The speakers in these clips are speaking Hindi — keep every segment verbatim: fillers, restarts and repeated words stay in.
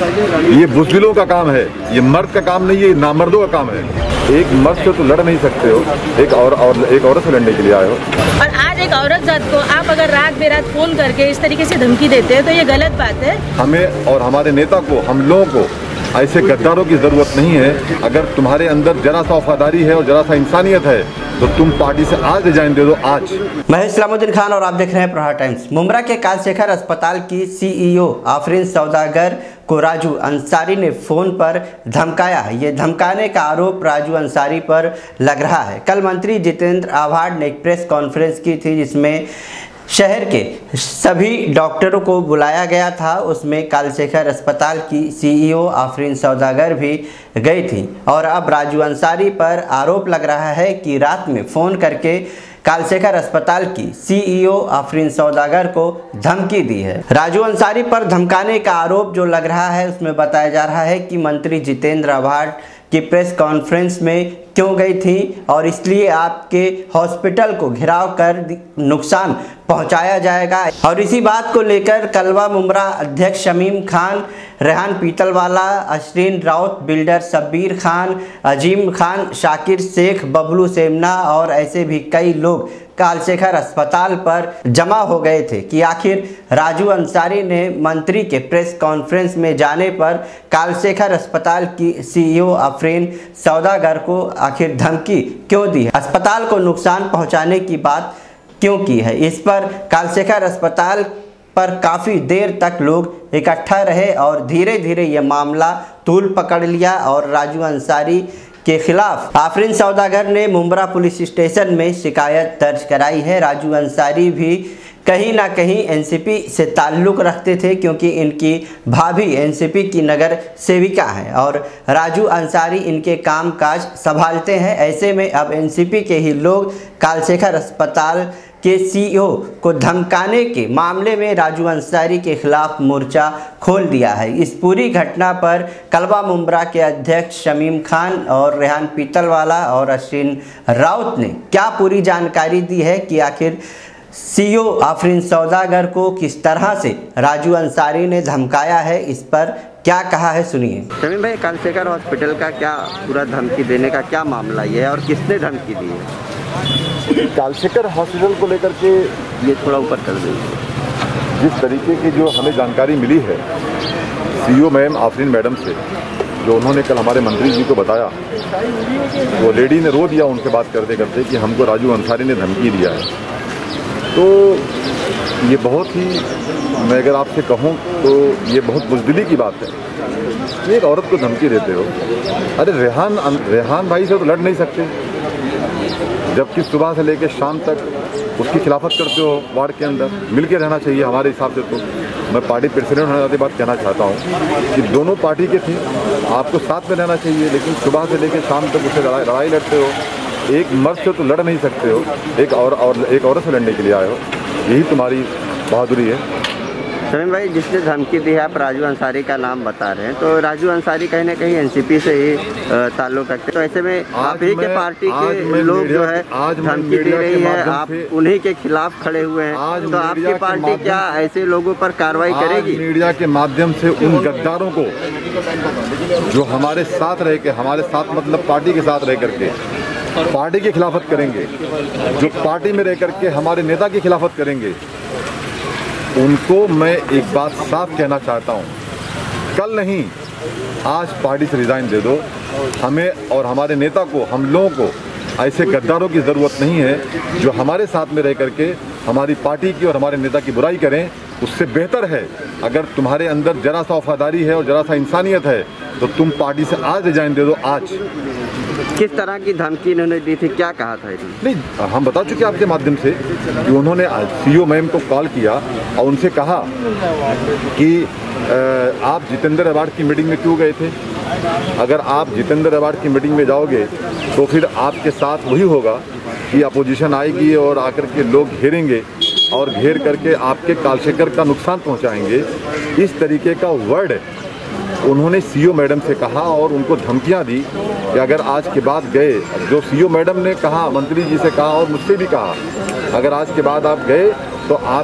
ये बुज़दिलों का काम है, ये मर्द का काम नहीं है, ये नामर्दों का काम है। एक मर्द से तो लड़ नहीं सकते हो, एक और, और एक औरत से लड़ने के लिए आए हो। और आज एक औरत जात को आप अगर रात बेरात फोन करके इस तरीके से धमकी देते हैं तो ये गलत बात है। हमें और हमारे नेता को, हम लोगों को ऐसे गद्दारों की जरूरत नहीं है। अगर तुम्हारे अंदर जरा सा वफादारी है और जरा सा इंसानियत है तो तुम पार्टी से आज रिजाइन दे दो आज। मैं इस्लामुद्दीन खान और आप देख रहे हैं प्रहार टाइम्स। मुंब्रा के कालशेखर अस्पताल की सीईओ आफरीन सौदागर को राजू अंसारी ने फोन पर धमकाया। ये धमकाने का आरोप राजू अंसारी पर लग रहा है। कल मंत्री जितेंद्र आव्हाड ने एक प्रेस कॉन्फ्रेंस की थी जिसमें शहर के सभी डॉक्टरों को बुलाया गया था। उसमें कालशेखर अस्पताल की सीईओ आफरीन सौदागर भी गई थी और अब राजू अंसारी पर आरोप लग रहा है कि रात में फ़ोन करके कालशेखर अस्पताल की सीईओ आफरीन सौदागर को धमकी दी है। राजू अंसारी पर धमकाने का आरोप जो लग रहा है उसमें बताया जा रहा है कि मंत्री जितेंद्र आव्हाड की प्रेस कॉन्फ्रेंस में क्यों गई थी और इसलिए आपके हॉस्पिटल को घेराव कर नुकसान पहुंचाया जाएगा। और इसी बात को लेकर कलवा मुंब्रा अध्यक्ष शमीम खान, रेहान पीतलवाला, अशरीन राउत, बिल्डर शब्बीर खान, अजीम खान, शाकिर शेख, बबलू सेमना और ऐसे भी कई लोग कालशेखर अस्पताल पर जमा हो गए थे कि आखिर राजू अंसारी ने मंत्री के प्रेस कॉन्फ्रेंस में जाने पर कालशेखर अस्पताल की सीईओ आफरीन सौदागर को आखिर धमकी क्यों दी है, अस्पताल को नुकसान पहुंचाने की बात क्यों की है। इस पर कालशेखर अस्पताल पर काफ़ी देर तक लोग इकट्ठा रहे और धीरे धीरे ये मामला तूल पकड़ लिया और राजू अंसारी के खिलाफ आफरीन सौदागर ने मुंब्रा पुलिस स्टेशन में शिकायत दर्ज कराई है। राजू अंसारी भी कहीं ना कहीं एनसीपी से ताल्लुक़ रखते थे क्योंकि इनकी भाभी एनसीपी की नगर सेविका हैं और राजू अंसारी इनके कामकाज संभालते हैं। ऐसे में अब एनसीपी के ही लोग कालशेखर अस्पताल के सीईओ को धमकाने के मामले में राजू अंसारी के खिलाफ मोर्चा खोल दिया है। इस पूरी घटना पर कलवा मुंब्रा के अध्यक्ष शमीम खान और रेहान पीतलवाला और अशरीन राउत ने क्या पूरी जानकारी दी है कि आखिर सीईओ आफरीन सौदागर को किस तरह से राजू अंसारी ने धमकाया है, इस पर क्या कहा है सुनिए। शमीम भाई, कालशेखर हॉस्पिटल का क्या पूरा धमकी देने का क्या मामला ये है और किसने धमकी दी है? कालशेखर हॉस्पिटल को लेकर के ये थोड़ा ऊपर कर दीजिए। जिस तरीके की जो हमें जानकारी मिली है सीईओ मैम आफरीन मैडम से, जो उन्होंने कल हमारे मंत्री जी को बताया, वो लेडी ने रो दिया उनसे बात करते करते कि हमको राजू अंसारी ने धमकी दिया है। तो ये बहुत ही, मैं अगर आपसे कहूँ तो ये बहुत बुज़दिली की बात है। एक औरत को धमकी देते हो। अरे रेहान रेहान भाई से तो लड़ नहीं सकते, जबकि सुबह से लेकर शाम तक उसकी खिलाफत करते हो वार्ड के अंदर। मिल के रहना चाहिए हमारे हिसाब से। तो मैं पार्टी प्रेसिडेंट होने वाली बात कहना चाहता हूँ कि दोनों पार्टी के थे, आपको साथ में रहना चाहिए, लेकिन सुबह से लेकर शाम तक उससे लड़ाई लड़ाई लड़ते हो। एक मर्द से तो लड़ नहीं सकते हो, एक और, और एक औरत से लड़ने के लिए आए हो। यही तुम्हारी बहादुरी है। शमीम भाई, जिसने धमकी दी है, आप राजू अंसारी का नाम बता रहे हैं, तो राजू अंसारी कहीं ना कहीं एनसीपी से ही ताल्लुक रखते हैं। तो ऐसे में आप ही के पार्टी के लोग जो है धमकी दे रही है, आप उन्हीं के खिलाफ खड़े हुए हैं, तो आपकी पार्टी क्या ऐसे लोगों पर कार्रवाई करेगी? मीडिया के माध्यम से उन गद्दारों को जो हमारे साथ रह के, हमारे साथ मतलब पार्टी के साथ रह करके पार्टी की खिलाफत करेंगे, जो पार्टी में रह करके हमारे नेता की खिलाफत करेंगे, उनको मैं एक बात साफ कहना चाहता हूँ, कल नहीं आज पार्टी से रिज़ाइन दे दो। हमें और हमारे नेता को, हम लोगों को ऐसे गद्दारों की ज़रूरत नहीं है जो हमारे साथ में रह करके हमारी पार्टी की और हमारे नेता की बुराई करें। उससे बेहतर है अगर तुम्हारे अंदर जरा सा वफादारी है और जरा सा इंसानियत है तो तुम पार्टी से आज रिजाइन दे दो आज। किस तरह की धमकी इन्होंने दी थी, क्या कहा था? नहीं, हम बता चुके आपके माध्यम से कि उन्होंने सीईओ मैम को कॉल किया और उनसे कहा कि आप जितेंद्र आव्हाड की मीटिंग में क्यों गए थे। अगर आप जितेंद्र आव्हाड की मीटिंग में जाओगे तो फिर आपके साथ वही होगा कि अपोजिशन आएगी और आकर के लोग घेरेंगे और घेर करके आपके कालशेखर का नुकसान पहुंचाएंगे। इस तरीके का वर्ड उन्होंने सीईओ मैडम से कहा और उनको धमकियां दी कि अगर आज के बाद गए, जो सीईओ मैडम ने कहा, मंत्री जी से कहा और मुझसे भी कहा, अगर आज के बाद आप गए तो आप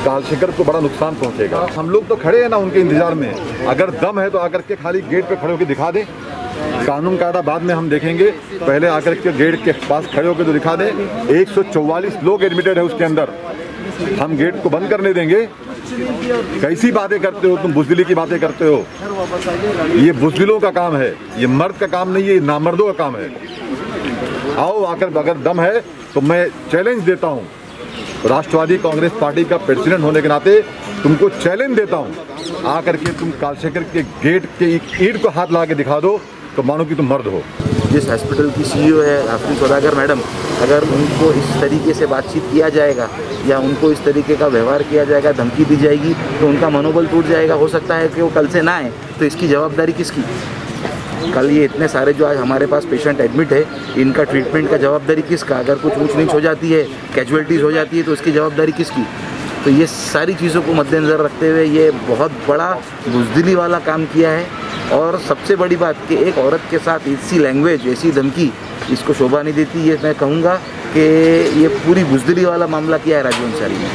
कालशेखर को बड़ा नुकसान पहुंचेगा। हम लोग तो खड़े हैं ना उनके इंतजार में, अगर दम है तो आकर के खाली गेट पे खड़े होकर दिखा दें। कानून कायदा बाद में हम देखेंगे, पहले आकर के गेट के पास खड़े होकर तो दिखा दें। एक सौ चौवालीस लोग एडमिटेड है उसके अंदर, हम गेट को बंद करने देंगे? कैसी बातें करते हो तुम, बुजदिली की बातें करते हो। ये बुजदिलों का काम है, ये मर्द का काम नहीं है, ये नामर्दों का काम है। आओ आकर, अगर दम है तो मैं चैलेंज देता हूँ, राष्ट्रवादी कांग्रेस पार्टी का प्रेसिडेंट होने के नाते तुमको चैलेंज देता हूँ, आकर के तुम कालशेखर के गेट के ईंट को हाथ ला के दिखा दो तो मानो कि तुम मर्द हो। जिस हॉस्पिटल की सीईओ है आफरीन सौदागर मैडम, अगर उनको इस तरीके से बातचीत किया जाएगा या उनको इस तरीके का व्यवहार किया जाएगा, धमकी दी जाएगी, तो उनका मनोबल टूट जाएगा। हो सकता है कि वो कल से ना आए, तो इसकी जवाबदारी किसकी? कल ये इतने सारे जो आज हमारे पास पेशेंट एडमिट है, इनका ट्रीटमेंट का जवाबदारी किसका? अगर कुछ ऊंच नीच हो जाती है, कैजुअलिटीज़ हो जाती है, तो उसकी जवाबदारी किसकी? तो ये सारी चीज़ों को मद्देनज़र रखते हुए ये बहुत बड़ा बुज़दिली वाला काम किया है। और सबसे बड़ी बात कि एक औरत के साथ ऐसी लैंग्वेज, ऐसी धमकी, इसको शोभा नहीं देती। ये मैं कहूँगा कि ये पूरी बुज़दिली वाला मामला किया है राजू अंसारी ने।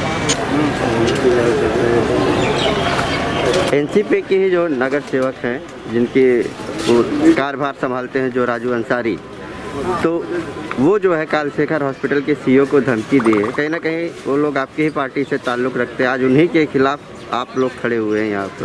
एनसीपी के ही जो नगर सेवक हैं, जिनके कार्यभार संभालते हैं जो राजू अंसारी, तो वो जो है कालशेखर हॉस्पिटल के सीईओ को धमकी दी है। कहीं ना कहीं वो लोग आपकी ही पार्टी से ताल्लुक़ रखते हैं, आज उन्हीं के खिलाफ आप लोग खड़े हुए हैं यहाँ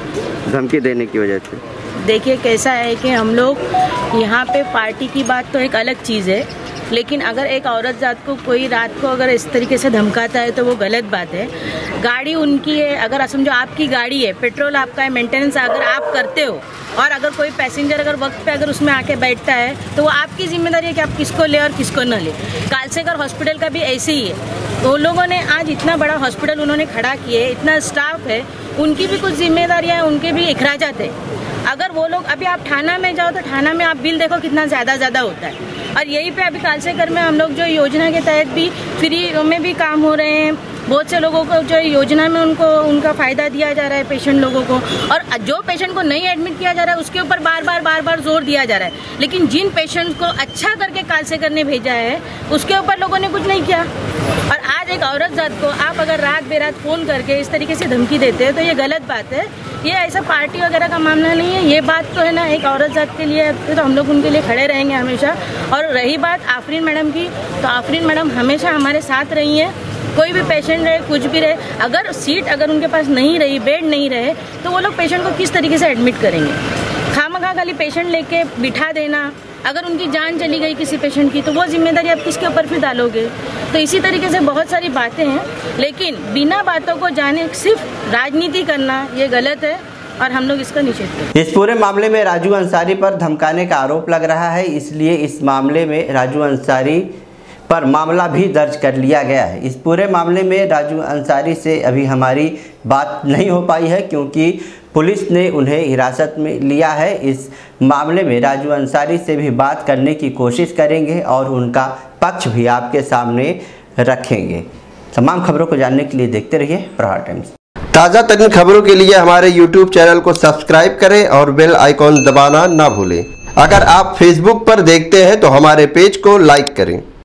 पर धमकी देने की वजह से। देखिए कैसा है कि हम लोग यहाँ पे पार्टी की बात तो एक अलग चीज़ है, लेकिन अगर एक औरत जात को कोई रात को अगर इस तरीके से धमकाता है तो वो गलत बात है। गाड़ी उनकी है, अगर समझो आपकी गाड़ी है, पेट्रोल आपका है, मेंटेनेंस अगर आप करते हो, और अगर कोई पैसेंजर अगर वक्त पे अगर उसमें आके बैठता है तो वो आपकी जिम्मेदारी है कि आप किसको ले और किसको न ले। कालशेखर हॉस्पिटल का भी ऐसे ही है। वो लोगों ने आज इतना बड़ा हॉस्पिटल उन्होंने खड़ा किए, इतना स्टाफ है, उनकी भी कुछ जिम्मेदारियाँ हैं, उनके भी अखराजात है। अगर वो लोग, अभी आप थाना में जाओ तो थाना में आप बिल देखो कितना ज़्यादा ज़्यादा होता है। और यहीं पे अभी कालशेखर में हम लोग जो योजना के तहत भी फ्री में भी काम हो रहे हैं, बहुत से लोगों को जो योजना में उनको उनका फ़ायदा दिया जा रहा है पेशेंट लोगों को। और जो पेशेंट को नहीं एडमिट किया जा रहा है उसके ऊपर बार बार बार बार जोर दिया जा रहा है, लेकिन जिन पेशेंट को अच्छा करके कालशेखर ने भेजा है उसके ऊपर लोगों ने कुछ नहीं किया। और आज एक औरत जात को आप अगर रात बेरात फ़ोन करके इस तरीके से धमकी देते हैं तो ये गलत बात है। ये ऐसा पार्टी वगैरह का मामला नहीं है, ये बात तो है ना एक औरत जात के लिए, तो हम लोग उनके लिए खड़े रहेंगे हमेशा। और रही बात आफरीन मैडम की, तो आफरीन मैडम हमेशा हमारे साथ रही हैं। कोई भी पेशेंट रहे, कुछ भी रहे, अगर सीट अगर उनके पास नहीं रही, बेड नहीं रहे, तो वो लोग पेशेंट को किस तरीके से एडमिट करेंगे? खामखा खाली पेशेंट लेके बिठा देना, अगर उनकी जान चली गई किसी पेशेंट की तो वो जिम्मेदारी आप किसके ऊपर फिर डालोगे? तो इसी तरीके से बहुत सारी बातें हैं, लेकिन बिना बातों को जाने सिर्फ राजनीति करना ये गलत है और हम लोग इसका निषेध करते हैं। इस पूरे मामले में राजू अंसारी पर धमकाने का आरोप लग रहा है, इसलिए इस मामले में राजू अंसारी पर मामला भी दर्ज कर लिया गया है। इस पूरे मामले में राजू अंसारी से अभी हमारी बात नहीं हो पाई है क्योंकि पुलिस ने उन्हें हिरासत में लिया है। इस मामले में राजू अंसारी से भी बात करने की कोशिश करेंगे और उनका पक्ष भी आपके सामने रखेंगे। तमाम खबरों को जानने के लिए देखते रहिए प्रहार टाइम्स। ताज़ा तरीन खबरों के लिए हमारे यूट्यूब चैनल को सब्सक्राइब करें और बेल आइकॉन दबाना ना भूलें। अगर आप फेसबुक पर देखते हैं तो हमारे पेज को लाइक करें।